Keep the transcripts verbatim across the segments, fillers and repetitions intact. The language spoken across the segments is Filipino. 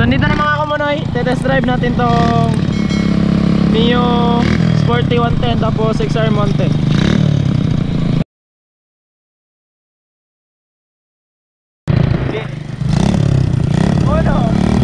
So dito na mga kumunoy, test drive natin tong Mio Sporty one ten tapos X R Monte. Okay. Oh no.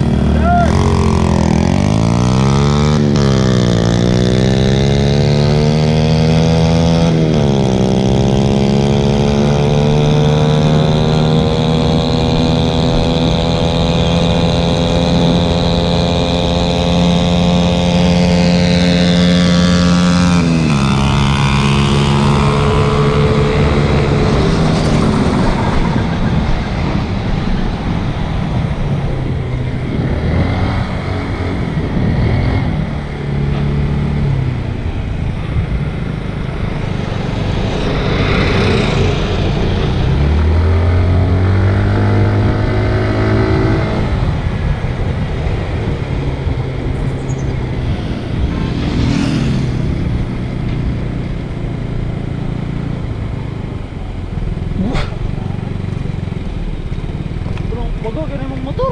Bago ka na motor.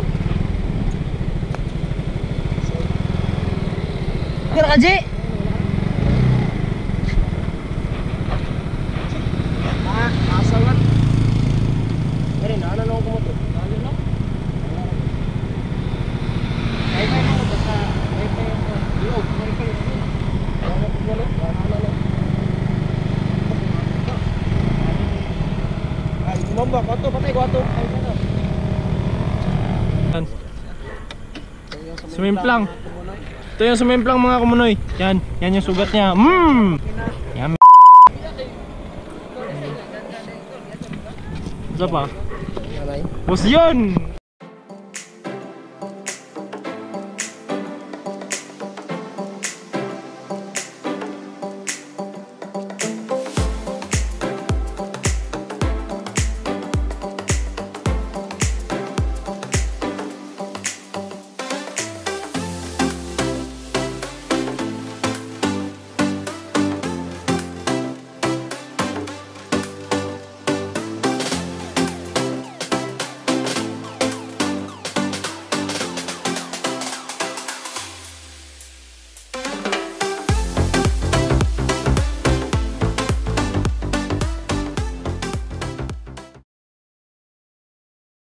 Kira ka, J? Ah, asalan. Pero na ano ko motor. Ano no? Ay ay mo basta ay ay yo, ay ay. Ano ko wala? Ano na? Ay, mamba, kato patay ko ato. Ay ano? Sumimplang. Ito yung sumimplang mga kumunoy. Yan, yan yung sugat niya. Mmm. Yan. Isa pa. Bus yun.